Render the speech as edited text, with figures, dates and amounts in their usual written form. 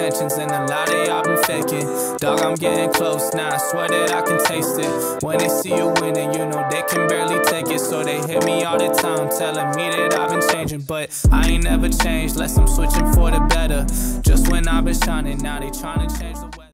intentions, and a lot of y'all been faking. Dog, I'm getting close now, I swear that I can taste it. When they see you winning, you know they can barely take it. So they hit me all the time, telling me that I've been changing. But I ain't never changed, less I'm switching for the better. Just when I've been shining, now they trying to change the weather.